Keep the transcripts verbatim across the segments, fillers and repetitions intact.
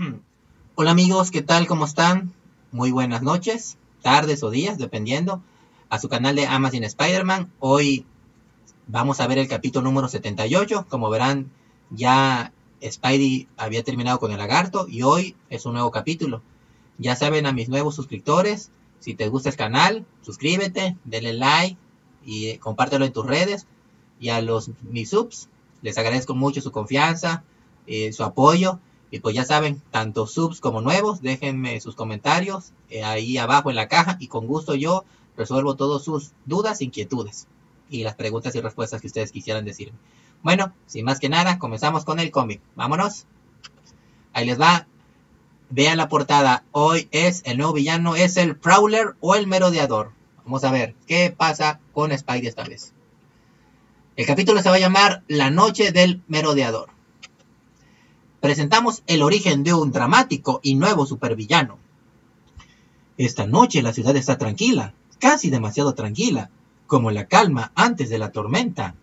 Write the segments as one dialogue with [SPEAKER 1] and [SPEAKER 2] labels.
[SPEAKER 1] Hola amigos, ¿qué tal? ¿Cómo están? Muy buenas noches, tardes o días, dependiendo, a su canal de Amazing Spider-Man. Hoy vamos a ver el capítulo número setenta y ocho. Como verán, ya Spidey había terminado con el lagarto y hoy es un nuevo capítulo. Ya saben, a mis nuevos suscriptores, si te gusta el canal, suscríbete, denle like y compártelo en tus redes. Y a los mis subs, les agradezco mucho su confianza, eh, su apoyo. Y pues ya saben, tanto subs como nuevos, déjenme sus comentarios eh, ahí abajo en la caja y con gusto yo resuelvo todas sus dudas, inquietudes y las preguntas y respuestas que ustedes quisieran decirme. Bueno, sin más que nada, comenzamos con el cómic. Vámonos. Ahí les va. Vean la portada. Hoy es el nuevo villano, es el Prowler o el Merodeador. Vamos a ver qué pasa con Spidey esta vez. El capítulo se va a llamar La Noche del Merodeador. Presentamos el origen de un dramático y nuevo supervillano. Esta noche la ciudad está tranquila, casi demasiado tranquila, como la calma antes de la tormenta.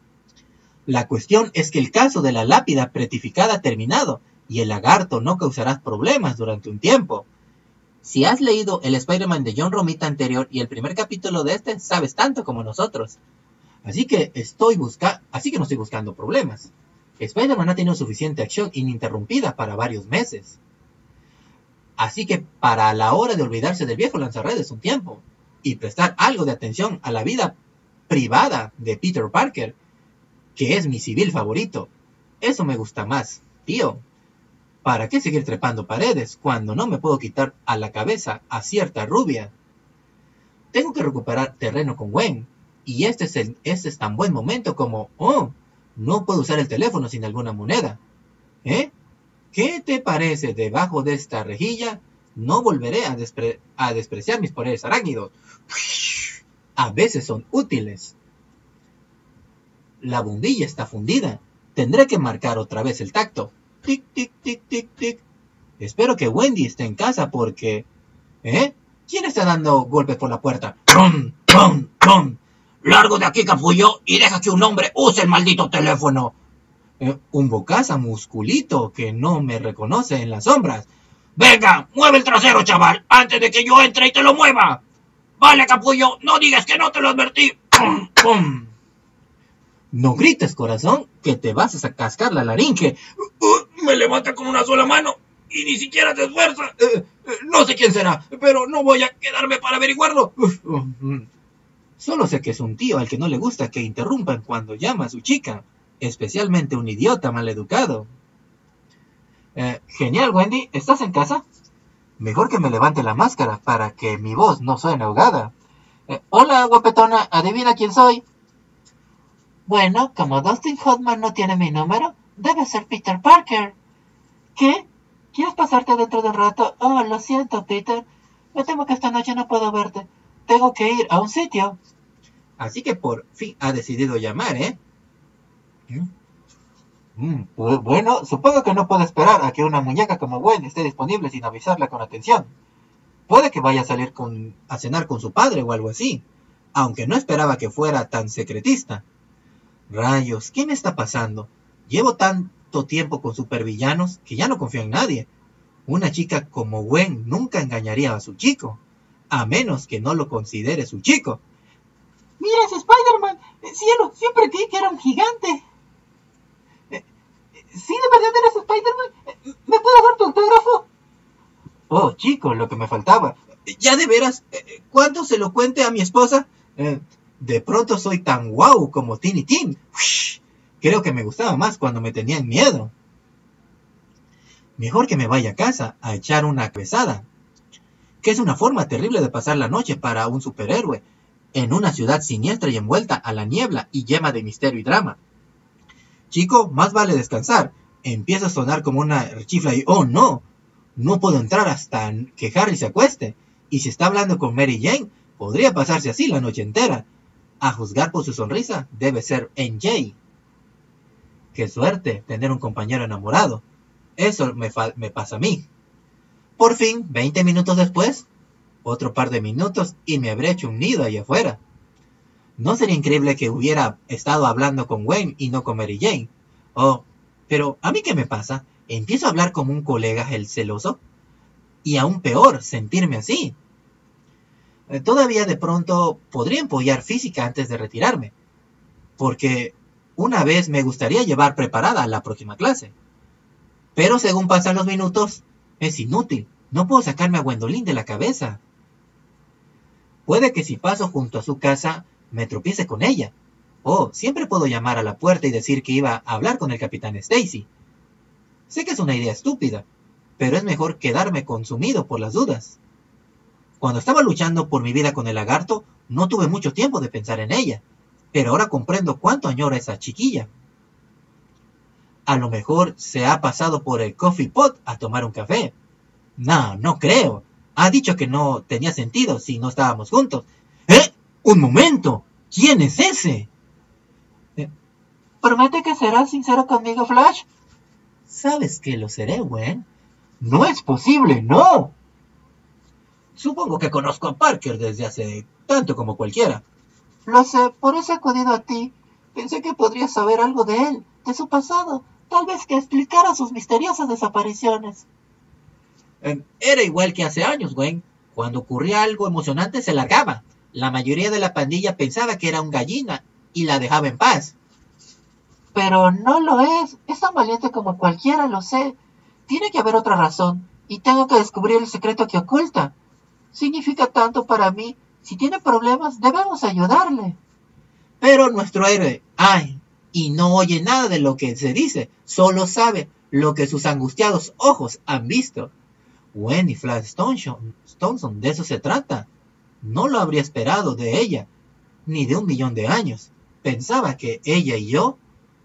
[SPEAKER 1] La cuestión es que el caso de la lápida petrificada ha terminado y el lagarto no causará problemas durante un tiempo. Si has leído el Spider-Man de John Romita anterior y el primer capítulo de este, sabes tanto como nosotros. Así que, estoy busca Así que no estoy buscando problemas. Spider-Man ha tenido suficiente acción ininterrumpida para varios meses. Así que para la hora de olvidarse del viejo lanzarredes un tiempo y prestar algo de atención a la vida privada de Peter Parker, que es mi civil favorito, eso me gusta más, tío. ¿Para qué seguir trepando paredes cuando no me puedo quitar a la cabeza a cierta rubia? Tengo que recuperar terreno con Gwen, y este es, el, este es tan buen momento como... oh, no puedo usar el teléfono sin alguna moneda. ¿Eh? ¿Qué te parece? Debajo de esta rejilla no volveré a, despre a despreciar mis poderes arácnidos. A veces son útiles. La bombilla está fundida. Tendré que marcar otra vez el tacto. Tic, tic, tic, tic, tic. Espero que Wendy esté en casa porque... ¿Eh? ¿Quién está dando golpes por la puerta? ¡Rum, rum, rum! ¡Largo de aquí, capullo! Y deja que un hombre use el maldito teléfono. Eh, un bocaza musculito que no me reconoce en las sombras. ¡Venga, mueve el trasero, chaval! ¡Antes de que yo entre y te lo mueva! ¡Vale, capullo! ¡No digas que no te lo advertí! ¡Pum, pum! No grites, corazón, que te vas a cascar la laringe. Uh, me levanta con una sola mano y ni siquiera te esfuerza. Uh, uh, no sé quién será, pero no voy a quedarme para averiguarlo. Uh, uh, uh. Solo sé que es un tío al que no le gusta que interrumpan cuando llama a su chica, especialmente un idiota maleducado. Eh, genial, Wendy, ¿estás en casa? Mejor que me levante la máscara para que mi voz no suene ahogada. Eh, Hola, guapetona, ¿adivina quién soy? Bueno, como Dustin Hoffman no tiene mi número, debe ser Peter Parker. ¿Qué? ¿Quieres pasarte dentro de un rato? Oh, lo siento, Peter. Me temo que esta noche no puedo verte. Tengo que ir a un sitio. Así que por fin ha decidido llamar, ¿eh? Mm, pues bueno, supongo que no puedo esperar a que una muñeca como Gwen esté disponible sin avisarla con atención. Puede que vaya a salir con, a cenar con su padre o algo así, aunque no esperaba que fuera tan secretista. Rayos, ¿qué me está pasando? Llevo tanto tiempo con supervillanos que ya no confío en nadie. Una chica como Gwen nunca engañaría a su chico, a menos que no lo considere su chico. ¡Mira ese Spider-Man! ¡Cielo! Siempre creí que era un gigante. Eh, ¿Sí de verdad eres Spider-Man? ¿Me puedes dar tu autógrafo? Oh, chico, lo que me faltaba. ¿Ya de veras? ¿Cuándo se lo cuente a mi esposa? Eh, de pronto soy tan guau como Tiny Tin. Creo que me gustaba más cuando me tenían miedo. Mejor que me vaya a casa a echar una cabezada, que es una forma terrible de pasar la noche para un superhéroe, en una ciudad siniestra y envuelta a la niebla y llena de misterio y drama. Chico, más vale descansar. Empieza a sonar como una chifla y ¡oh no! No puedo entrar hasta que Harry se acueste. Y si está hablando con Mary Jane, podría pasarse así la noche entera. A juzgar por su sonrisa, debe ser M J. ¡Qué suerte tener un compañero enamorado! Eso me, me pasa a mí. Por fin, veinte minutos después, otro par de minutos y me habré hecho un nido allá afuera. ¿No sería increíble que hubiera estado hablando con Gwen y no con Mary Jane? Oh, pero ¿a mí qué me pasa? empiezo a hablar como un colega el celoso, y aún peor, sentirme así. Eh, todavía de pronto podría empollar física antes de retirarme, porque una vez me gustaría llevar preparada a la próxima clase. Pero según pasan los minutos, es inútil, no puedo sacarme a Gwendolyn de la cabeza. Puede que si paso junto a su casa, me tropiece con ella. Oh, siempre puedo llamar a la puerta y decir que iba a hablar con el capitán Stacy. Sé que es una idea estúpida, pero es mejor quedarme consumido por las dudas. Cuando estaba luchando por mi vida con el lagarto, no tuve mucho tiempo de pensar en ella, pero ahora comprendo cuánto añora esa chiquilla. A lo mejor se ha pasado por el coffee pot a tomar un café. No, no creo. Ha dicho que no tenía sentido si no estábamos juntos. ¡Eh! ¡Un momento! ¿Quién es ese? Eh,
[SPEAKER 2] ¿Promete que serás sincero conmigo, Flash?
[SPEAKER 1] ¿Sabes que lo seré, Gwen?
[SPEAKER 2] No es posible, no.
[SPEAKER 1] Supongo que conozco a Parker desde hace tanto como cualquiera.
[SPEAKER 2] Lo sé, por eso he acudido a ti. Pensé que podrías saber algo de él, de su pasado. Tal vez que explicara sus misteriosas desapariciones.
[SPEAKER 1] Eh, era igual que hace años, Gwen. Cuando ocurría algo emocionante se largaba. La mayoría de la pandilla pensaba que era un gallina y la dejaba en paz.
[SPEAKER 2] Pero no lo es. Es tan valiente como cualquiera, lo sé. Tiene que haber otra razón. Y tengo que descubrir el secreto que oculta. Significa tanto para mí. Si tiene problemas, debemos ayudarle.
[SPEAKER 1] Pero nuestro héroe, ay, y no oye nada de lo que se dice. Solo sabe lo que sus angustiados ojos han visto. Gwen y Flash Thompson, de eso se trata. No lo habría esperado de ella, ni de un millón de años. Pensaba que ella y yo...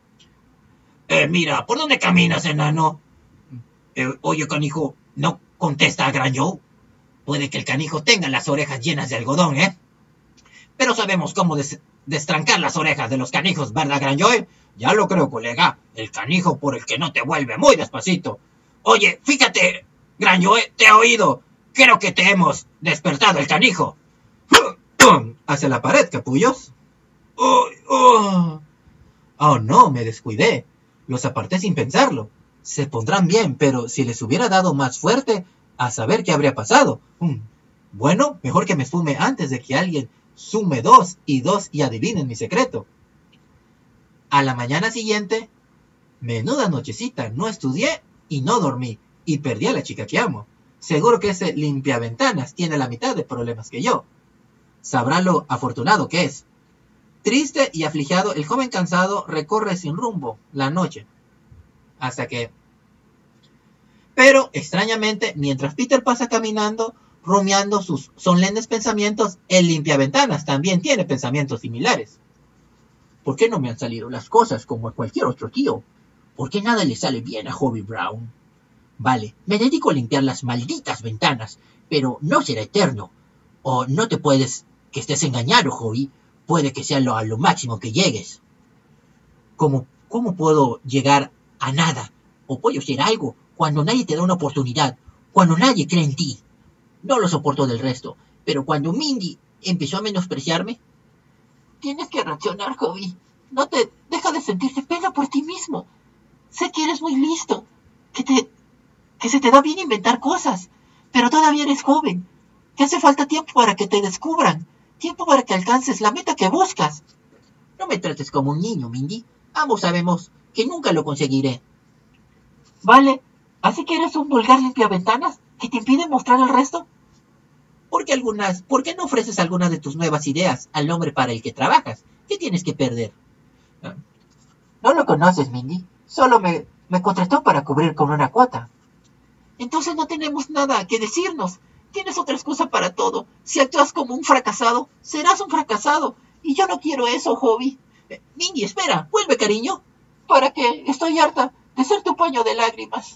[SPEAKER 1] Eh, mira, ¿por dónde caminas, enano? Eh, oye, canijo, ¿no contesta a Gran Joe? Puede que el canijo tenga las orejas llenas de algodón, ¿eh? Pero sabemos cómo des destrancar las orejas de los canijos, ¿verdad, Gran Joe? Ya lo creo, colega. El canijo por el que no te vuelve muy despacito. Oye, fíjate, Gran Joe, te he oído. Creo que te hemos despertado el canijo. Hacia la pared, capullos. Oh, oh. oh, no, me descuidé. Los aparté sin pensarlo. Se pondrán bien, pero si les hubiera dado más fuerte, a saber qué habría pasado. Hmm. Bueno, mejor que me esfume antes de que alguien sume dos y dos y adivinen mi secreto. A la mañana siguiente, menuda nochecita, no estudié y no dormí, y perdí a la chica que amo. Seguro que ese limpiaventanas tiene la mitad de problemas que yo. Sabrá lo afortunado que es. Triste y afligiado, el joven cansado recorre sin rumbo la noche. Hasta que... Pero, extrañamente, mientras Peter pasa caminando, rumiando sus solemnes pensamientos, el limpiaventanas también tiene pensamientos similares. ¿Por qué no me han salido las cosas como a cualquier otro tío? ¿Por qué nada le sale bien a Hobie Brown? Vale, me dedico a limpiar las malditas ventanas, pero no será eterno. O no te puedes... que estés engañado, Hobie. Puede que sea lo, a lo máximo que llegues. ¿Cómo, ¿Cómo puedo llegar a nada? ¿O puedo ser algo cuando nadie te da una oportunidad? Cuando nadie cree en ti. No lo soporto del resto. Pero cuando Mindy empezó a menospreciarme...
[SPEAKER 2] Tienes que reaccionar, Hobie. No te... Deja de sentirte pena por ti mismo. Sé que eres muy listo. Que te... Que se te da bien inventar cosas. Pero todavía eres joven. Que hace falta tiempo para que te descubran. Tiempo para que alcances la meta que buscas.
[SPEAKER 1] No me trates como un niño, Mindy. Ambos sabemos que nunca lo conseguiré.
[SPEAKER 2] Vale, ¿así que eres un vulgar limpiaventanas que te impide mostrar el resto?
[SPEAKER 1] ¿Por qué algunas, ¿Por qué no ofreces algunas de tus nuevas ideas al hombre para el que trabajas? ¿Qué tienes que perder?
[SPEAKER 2] No lo conoces, Mindy. Solo me, me contrató para cubrir con una cuota. Entonces no tenemos nada que decirnos. Tienes otra excusa para todo. Si actúas como un fracasado, serás un fracasado. Y yo no quiero eso, Hobie.
[SPEAKER 1] Eh, Mindy, espera. Vuelve, cariño.
[SPEAKER 2] ¿Para qué? Estoy harta de ser tu paño de lágrimas.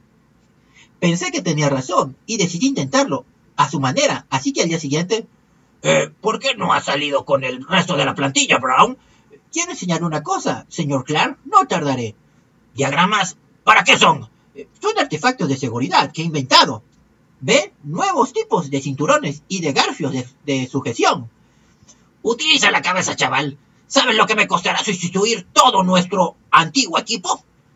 [SPEAKER 1] Pensé que tenía razón y decidí intentarlo. A su manera. Así que al día siguiente... Eh, ¿Por qué no ha salido con el resto de la plantilla, Brown? Quiero enseñar una cosa, señor Clark. No tardaré. ¿Diagramas? ¿Para qué son? Eh, son artefactos de seguridad que he inventado. ¿Ve? Nuevos tipos de cinturones y de garfios de, de sujeción. Utiliza la cabeza, chaval. ¿Sabes lo que me costará sustituir todo nuestro antiguo equipo?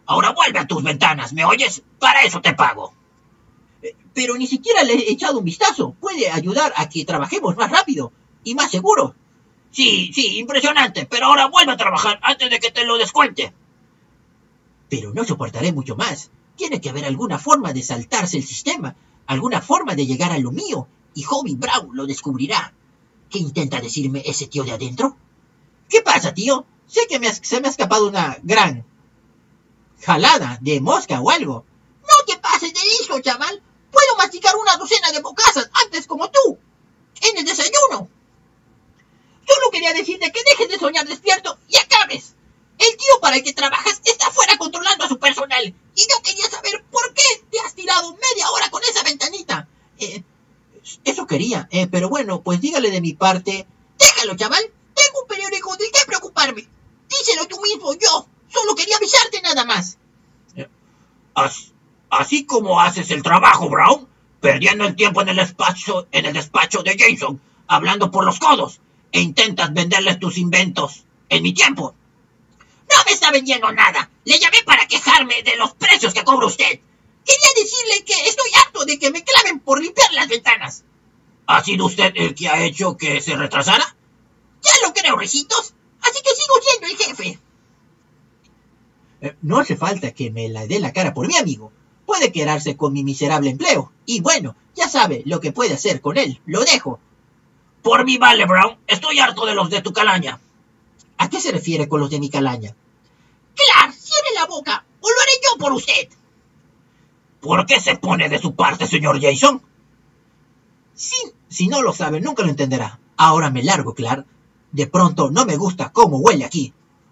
[SPEAKER 3] Ahora vuelve a tus ventanas, ¿me oyes? Para eso te pago.
[SPEAKER 2] Eh, pero ni siquiera le he echado un vistazo. Puede ayudar a que trabajemos más rápido y más seguro.
[SPEAKER 3] Sí, sí, impresionante, pero ahora vuelve a trabajar antes de que te lo descuente.
[SPEAKER 2] Pero no soportaré mucho más. Tiene que haber alguna forma de saltarse el sistema, alguna forma de llegar a lo mío, y Hobie Brown lo descubrirá. ¿Qué intenta decirme ese tío de adentro? ¿Qué pasa, tío? Sé que me has, se me ha escapado una gran jalada de mosca o algo.
[SPEAKER 4] No te pases de listo, chaval. Puedo masticar una docena de bocazas antes como tú. En el desayuno. Solo quería decirte que dejes de soñar despierto y acabes. El tío para el que trabajas está afuera controlando a su personal. Y yo quería saber por qué te has tirado media hora con esa ventanita.
[SPEAKER 2] Eh, eso quería, eh, pero bueno, pues dígale de mi parte.
[SPEAKER 4] Déjalo, chaval. Tengo un periódico del que preocuparme. Díselo tú mismo, yo. Solo quería avisarte nada más.
[SPEAKER 3] Así, así como haces el trabajo, Brown, perdiendo el tiempo en el despacho, en el despacho de Jason, hablando por los codos, e intentas venderles tus inventos en mi tiempo.
[SPEAKER 4] No me está vendiendo nada. Le llamé para quejarme de los precios que cobra usted. Quería decirle que estoy harto de que me claven por limpiar las ventanas.
[SPEAKER 3] ¿Ha sido usted el que ha hecho que se retrasara?
[SPEAKER 4] Ya lo creo, Ricitos. Así que sigo siendo el jefe.
[SPEAKER 2] Eh, no hace falta que me la dé la cara por mi amigo. Puede quedarse con mi miserable empleo. Y bueno, ya sabe lo que puede hacer con él. Lo dejo.
[SPEAKER 3] Por mí vale, Brown. Estoy harto de los de tu calaña.
[SPEAKER 2] ¿A qué se refiere con los de mi calaña?
[SPEAKER 4] Claro, cierre la boca, o lo haré yo por usted.
[SPEAKER 3] ¿Por qué se pone de su parte, señor Jason?
[SPEAKER 2] Si, si no lo sabe, nunca lo entenderá. Ahora me largo, Clark. De pronto no me gusta cómo huele aquí.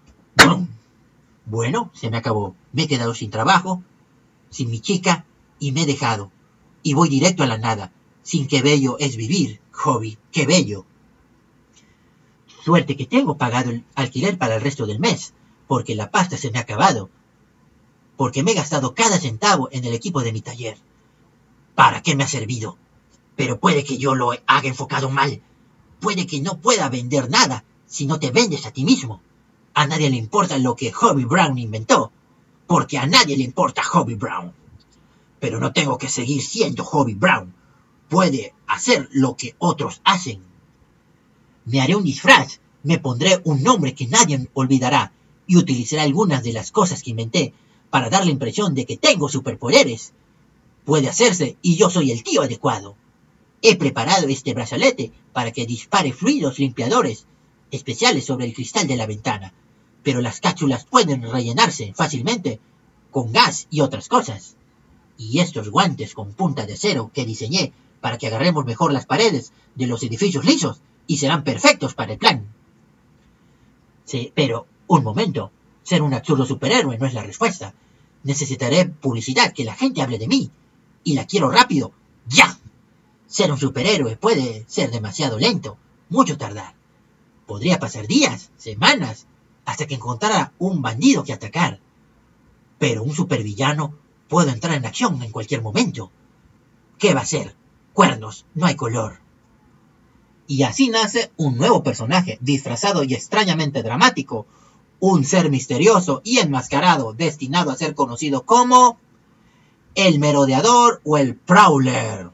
[SPEAKER 2] Bueno, se me acabó. Me he quedado sin trabajo, sin mi chica, y me he dejado. Y voy directo a la nada. Sin qué bello es vivir, Hobie, qué bello. Suerte que tengo pagado el alquiler para el resto del mes, porque la pasta se me ha acabado. Porque me he gastado cada centavo en el equipo de mi taller. ¿Para qué me ha servido? Pero puede que yo lo haga enfocado mal. Puede que no pueda vender nada si no te vendes a ti mismo. A nadie le importa lo que Hobie Brown inventó, porque a nadie le importa Hobie Brown. Pero no tengo que seguir siendo Hobie Brown. Puede hacer lo que otros hacen. Me haré un disfraz, me pondré un nombre que nadie olvidará y utilizaré algunas de las cosas que inventé para dar la impresión de que tengo superpoderes. Puede hacerse y yo soy el tío adecuado. He preparado este brazalete para que dispare fluidos limpiadores especiales sobre el cristal de la ventana, pero las cápsulas pueden rellenarse fácilmente con gas y otras cosas. Y estos guantes con punta de acero que diseñé para que agarremos mejor las paredes de los edificios lisos y serán perfectos para el plan. Sí, pero, un momento, ser un absurdo superhéroe no es la respuesta. Necesitaré publicidad, que la gente hable de mí, y la quiero rápido, ¡ya! Ser un superhéroe puede ser demasiado lento, mucho tardar. Podría pasar días, semanas, hasta que encontrara un bandido que atacar. Pero un supervillano puede entrar en acción en cualquier momento. ¿Qué va a ser? Cuernos, no hay color. Y así nace un nuevo personaje, disfrazado y extrañamente dramático. Un ser misterioso y enmascarado, destinado a ser conocido como el Merodeador o el Prowler.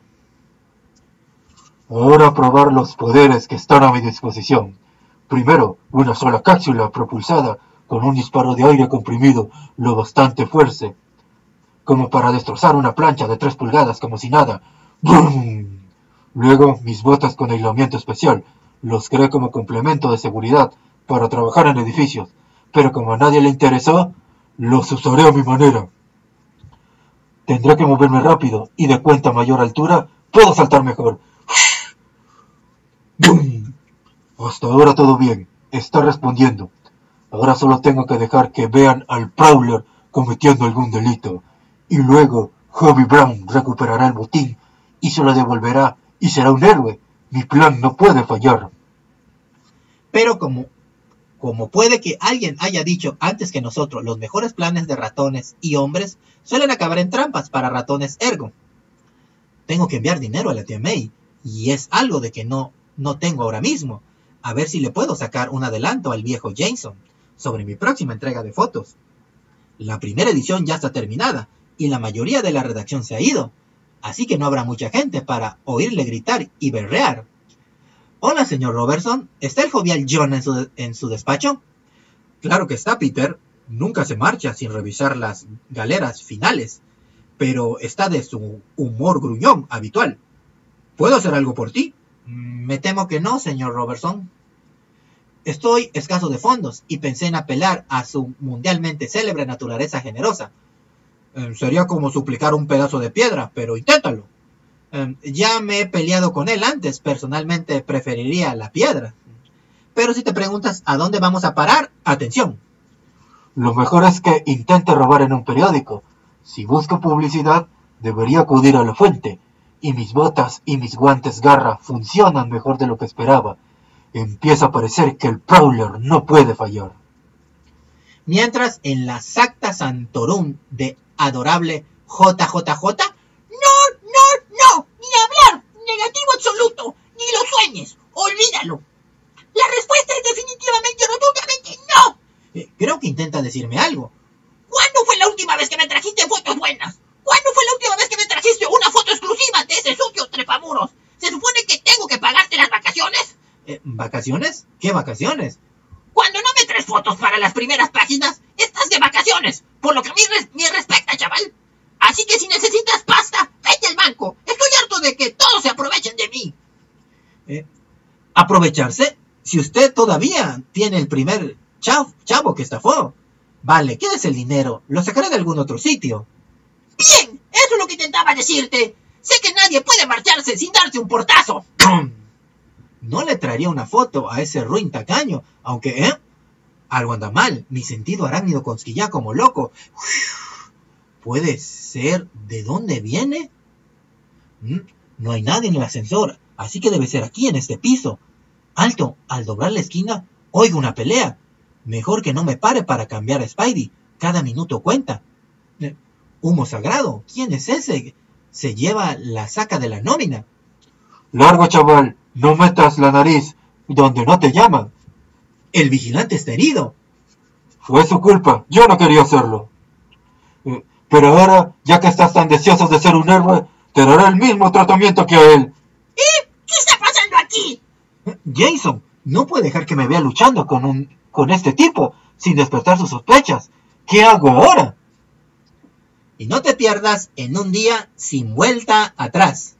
[SPEAKER 5] Ahora probar los poderes que están a mi disposición. Primero, una sola cápsula propulsada con un disparo de aire comprimido lo bastante fuerte como para destrozar una plancha de tres pulgadas como si nada. ¡Brum! Luego, mis botas con aislamiento especial. Los creé como complemento de seguridad para trabajar en edificios, pero como a nadie le interesó, los usaré a mi manera. Tendré que moverme rápido y de cuenta mayor altura puedo saltar mejor. ¡Bum! Hasta ahora todo bien. Está respondiendo. Ahora solo tengo que dejar que vean al Prowler cometiendo algún delito. Y luego Hobie Brown recuperará el botín y se lo devolverá y será un héroe. Mi plan no puede fallar.
[SPEAKER 1] Pero como, como puede que alguien haya dicho antes que nosotros, los mejores planes de ratones y hombres suelen acabar en trampas para ratones ergo. Tengo que enviar dinero a la tía May, y es algo de que no, no tengo ahora mismo. A ver si le puedo sacar un adelanto al viejo Jason sobre mi próxima entrega de fotos. La primera edición ya está terminada y la mayoría de la redacción se ha ido, así que no habrá mucha gente para oírle gritar y berrear. Hola, señor Robertson, ¿está el jovial John en su, en su despacho? Claro que está, Peter. Nunca se marcha sin revisar las galeras finales, pero está de su humor gruñón habitual. ¿Puedo hacer algo por ti? Me temo que no, señor Robertson. Estoy escaso de fondos y pensé en apelar a su mundialmente célebre naturaleza generosa. Eh, sería como suplicar un pedazo de piedra, pero inténtalo. Eh, ya me he peleado con él antes, personalmente preferiría la piedra. Pero si te preguntas a dónde vamos a parar, atención.
[SPEAKER 5] Lo mejor es que intente robar en un periódico. Si busco publicidad, debería acudir a la fuente. Y mis botas y mis guantes garra funcionan mejor de lo que esperaba. Empieza a parecer que el Prowler no puede fallar.
[SPEAKER 1] Mientras en la Sacta Santorum de adorable J J J...
[SPEAKER 4] No, no, no, ni hablar, negativo absoluto, ni lo sueñes, olvídalo. La respuesta es definitivamente, rotundamente no.
[SPEAKER 1] Eh, creo que intenta decirme algo.
[SPEAKER 4] ¿Cuándo fue la última vez que me trajiste fotos buenas? ¿Cuándo fue la última vez que me trajiste una foto exclusiva de ese sucio trepamuros? ¿Se supone que tengo que pagarte las vacaciones?
[SPEAKER 1] Eh, ¿Vacaciones? ¿Qué vacaciones?
[SPEAKER 4] Cuando no me traes fotos para las primeras páginas, estás de vacaciones, por lo que a mí res me respecta, chaval. Así que si necesitas pasta, vete al banco. Estoy harto de que todos se aprovechen de mí.
[SPEAKER 1] Eh, ¿Aprovecharse? Si usted todavía tiene el primer chavo, chavo que estafó. Vale, quédese el dinero. Lo sacaré de algún otro sitio.
[SPEAKER 4] Bien, eso es lo que intentaba decirte. Sé que nadie puede marcharse sin darse un portazo.
[SPEAKER 1] No le traería una foto a ese ruin tacaño, aunque, ¿eh? Algo anda mal. Mi sentido arácnido consquilla como loco. ¿Puede ser de dónde viene? ¿Mm? No hay nadie en el ascensor, así que debe ser aquí, en este piso. Alto, al doblar la esquina, oigo una pelea. Mejor que no me pare para cambiar a Spidey. Cada minuto cuenta. Eh, Humo sagrado, ¿quién es ese? Se lleva la saca de la nómina.
[SPEAKER 5] Largo, chaval, no metas la nariz donde no te llaman.
[SPEAKER 1] El vigilante está herido.
[SPEAKER 5] Fue su culpa, yo no quería hacerlo. Eh, pero ahora, ya que estás tan deseoso de ser un héroe, te daré el mismo tratamiento que a él.
[SPEAKER 4] ¿Eh? ¿Qué está pasando aquí?
[SPEAKER 1] Eh, Jason, no puede dejar que me vea luchando con un con este tipo sin despertar sus sospechas. ¿Qué hago ahora? Y no te pierdas en Un Día Sin Vuelta Atrás.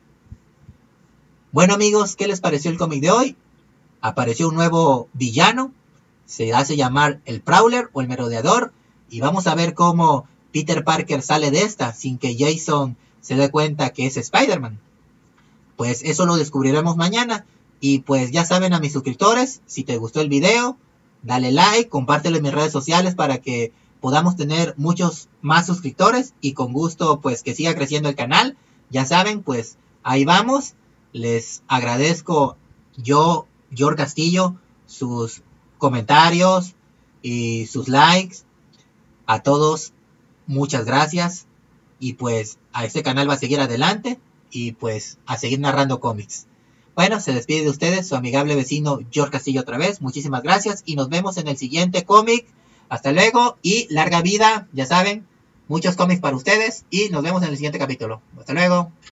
[SPEAKER 1] Bueno, amigos, ¿qué les pareció el cómic de hoy? Apareció un nuevo villano. Se hace llamar el Prowler o el Merodeador. Y vamos a ver cómo Peter Parker sale de esta sin que Jason se dé cuenta que es Spider-Man. Pues eso lo descubriremos mañana. Y pues ya saben, a mis suscriptores, si te gustó el video, dale like, compártelo en mis redes sociales para que podamos tener muchos más suscriptores y con gusto pues que siga creciendo el canal. Ya saben, pues ahí vamos. Les agradezco yo, George Castillo, sus comentarios y sus likes. A todos, muchas gracias. Y pues a este canal va a seguir adelante y pues a seguir narrando cómics. Bueno, se despide de ustedes su amigable vecino George Castillo otra vez. Muchísimas gracias y nos vemos en el siguiente cómic. Hasta luego y larga vida, ya saben, muchos cómics para ustedes y nos vemos en el siguiente capítulo. Hasta luego.